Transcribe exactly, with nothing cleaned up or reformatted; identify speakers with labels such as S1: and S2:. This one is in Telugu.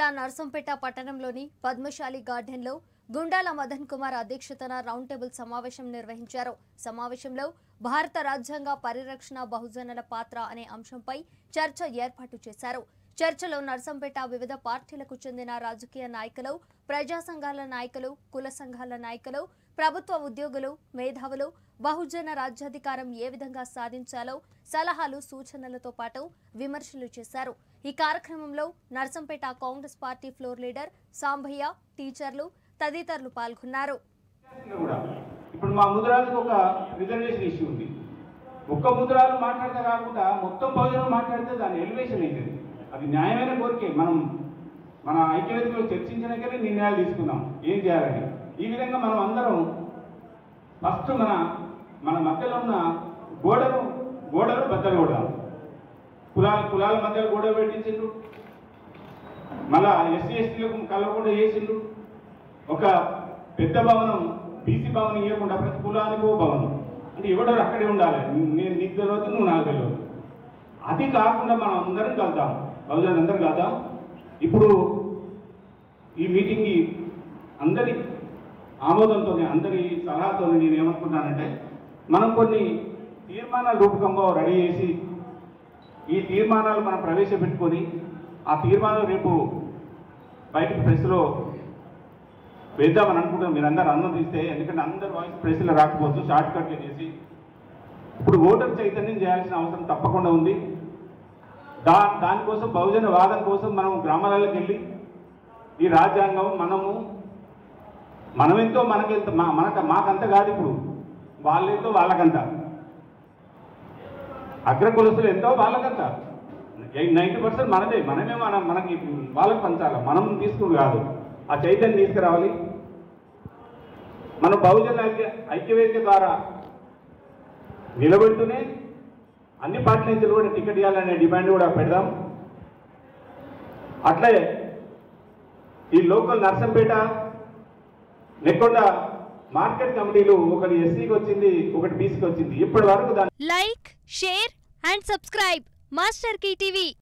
S1: జిల్లా నర్సంపేట పట్టణంలోని పద్మశాలి గార్డెన్లో గుండాల మదన్ కుమార్ అధ్యక్షతన రౌండ్ టేబుల్ సమావేశం నిర్వహించారు. సమావేశంలో భారత రాజ్యాంగ పరిరక్షణ బహుజనుల పాత్ర అనే అంశంపై చర్చ ఏర్పాటు చేశారు. చర్చలో నర్సంపేట వివిధ పార్టీలకు చెందిన రాజకీయ నాయకులు, ప్రజా సంఘాల నాయకులు, కుల సంఘాల నాయకులు, ప్రభుత్వ ఉద్యోగులు, మేధావులు బహుజన రాజ్యాధికారం ఏ విధంగా సాధించాలో సలహాలు, సూచనలతో పాటు విమర్శలు చేశారు. ఈ కార్యక్రమంలో Narsampet Congress party floor leader Sambhaiah, టీచర్లు తదితరులు పాల్గొన్నారు.
S2: ఇప్పుడు మా ముద్రాలకు ఒక రిజర్వేషన్ ఇష్యూ ఉంది. ఒక్క ముద్రాలు మాట్లాడితే కాకుండా మొత్తం బహుజనం మాట్లాడితే దాని ఎలివేషన్ అయింది. అది న్యాయమైన కోరికే. మనం మన ఐక్యవేదికలో చర్చించినాకనే నిర్ణయాలు తీసుకుందాం ఏం చేయాలని. ఈ విధంగా మనం అందరం ఫస్ట్ మన మన మధ్యలో ఉన్న గోడను గోడలు బద్దలు కొడదాం. కులాల కులాల మధ్యలో గోడ పెట్టించిండ్రు, మళ్ళా ఎస్సీ ఎస్టీలకు కలవకుండా చేసిండ్రు. ఒక పెద్ద భవనం బీసీ భవనం ఇవ్వకుండా ప్రతి కులానికి ఓ భవనం అంటే ఎవడో అక్కడే ఉండాలి. నేను నీకు తెలియదు, నువ్వు నాకు తెలియదు. అది కాకుండా మనం అందరం కలుద్దాం, బహుజనులు అందరం కలుద్దాం. ఇప్పుడు ఈ మీటింగ్ అందరి ఆమోదంతో, అందరి సలహాతో నేను ఏమనుకుంటున్నానంటే, మనం కొన్ని తీర్మానాల రూపకంగా రెడీ చేసి ఈ తీర్మానాలు మనం ప్రవేశపెట్టుకొని ఆ తీర్మానాలు రేపు బయటకు ప్రెస్లో వేద్దామని అనుకుంటున్నాం. మీరు అందరూ అనుమతిస్తే, ఎందుకంటే అందరు వాయిస్ ప్రెస్లో రాకపోవచ్చు, షార్ట్ కట్లు చేసి ఇప్పుడు ఓటర్ చైతన్యం చేయాల్సిన అవసరం తప్పకుండా ఉంది. దా దానికోసం బహుజన వాదం కోసం మనం గ్రామాలకు వెళ్ళి ఈ రాజ్యాంగం మనము మనమెంతో మనకెంత మనక మాకంత కాదు, ఇప్పుడు వాళ్ళెంతో వాళ్ళకంత, అగ్రకులస్తులు ఎంతో వాళ్ళకంత, నైంటీ పర్సెంట్ మనదే, మనమే మన మనకి వాళ్ళకి పంచాలి, మనం తీసుకుని కాదు. ఆ చైతన్యం తీసుకురావాలి. మన బహుజన ఐక్య ఐక్యవేదిక ద్వారా నిలబెడుతూనే అన్ని పార్టీల నుంచి కూడా టికెట్ ఇవ్వాలనే డిమాండ్ కూడా పెడదాం. అట్లే ఈ లోకల్ నర్సంపేట, నెక్కొండ మార్కెట్ కమిటీలు ఒకటి ఎస్సీకి వచ్చింది, ఒకటి బీసీకి వచ్చింది. ఇప్పటి వరకు
S3: like, share and subscribe master key TV.